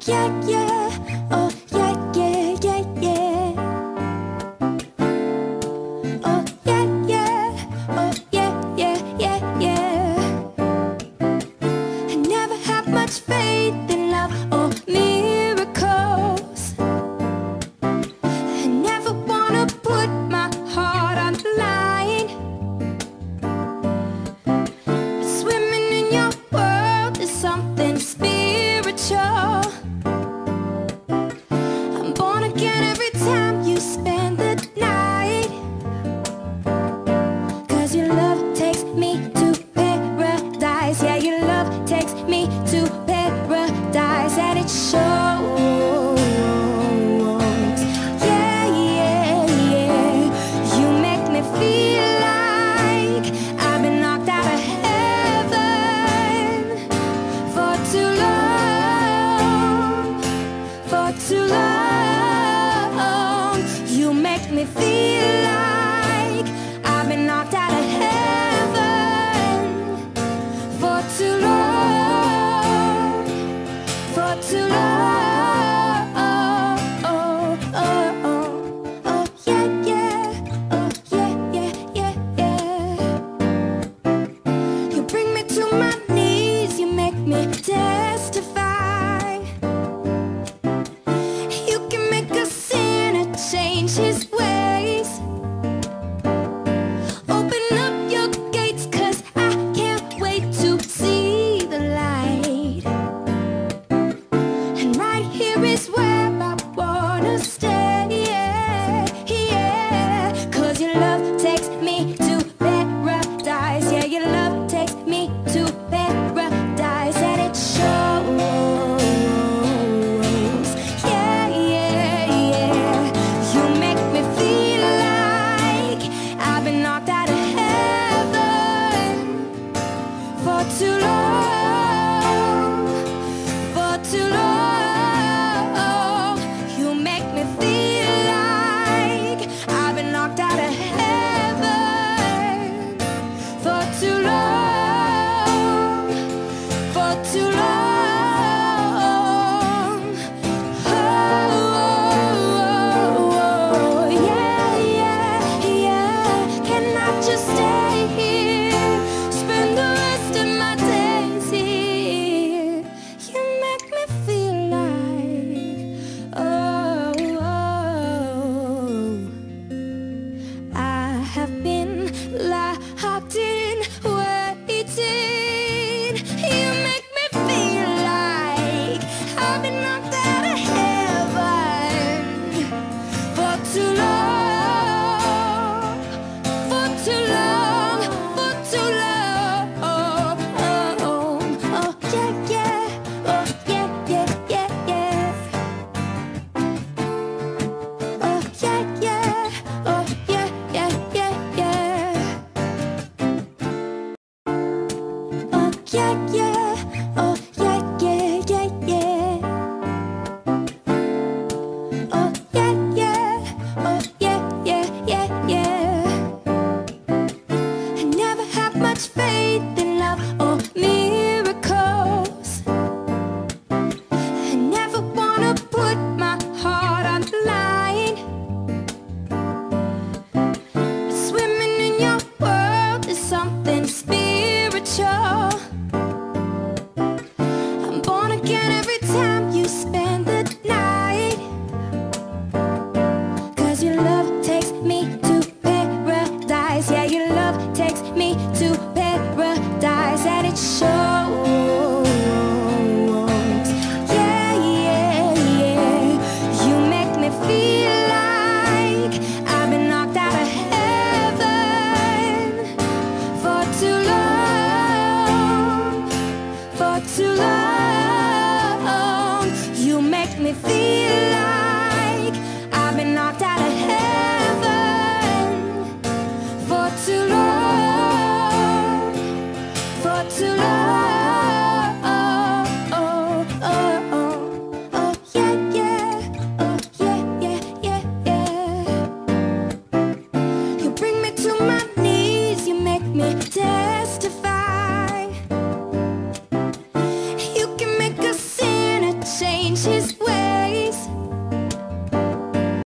yeah, yeah. Oh, yeah, yeah, yeah, yeah. Oh, yeah, yeah. Oh, yeah, yeah, yeah, yeah. I never had much faith in love or miracles. I never wanna put my heart on the line. But swimming in your world is something spiritual. I'm born again every time you spend the night. 'Cause your love takes me to paradise. Yeah, your love takes me to paradise. And it shows. Yeah, yeah, yeah. You make me feel like I've been knocked out of heaven for too long, for too long. You make me feel like I've been knocked out of heaven for too long, for too long. Oh, oh, oh, oh, yeah, yeah. Oh, yeah, yeah, yeah, yeah. You bring me to my knees, you make me testify. You can make a sinner change his ways. Open up your gates, 'cause I can't wait to see the light. And right here is where I wanna stay, yeah, yeah. 'Cause your love takes me to paradise. Yeah, your love takes me to paradise. And it shows. Yeah, yeah, yeah. You make me feel like I've been knocked out of heaven for too long, for too long. You make me feel like I've been knocked out of heaven for too long, for too long. Oh, yeah, yeah, yeah. Can I just stay here, spend the rest of my days here? You make me feel like, oh, I have been locked in, waiting. You make me feel like I've been knocked out of heaven for too long, for too long, for too long. Oh, yeah, yeah. Oh, yeah, yeah, yeah, yeah. Oh, yeah, yeah. Oh, yeah, yeah, yeah, yeah. Oh, yeah, yeah. Oh, yeah, yeah, yeah, yeah. Oh, yeah, yeah. Oh, yeah, yeah, yeah, yeah. I never had much faith in love or miracles. I never wanna put my heart on the line. But swimming in your world is something spiritual. I'm born again every time you spend the night. 'Cause your love takes me to paradise. Yeah, your love takes me to paradise. And it shows. Yeah, yeah, yeah. You make me feel like I've been knocked out of heaven for too long, for too long. You make me feel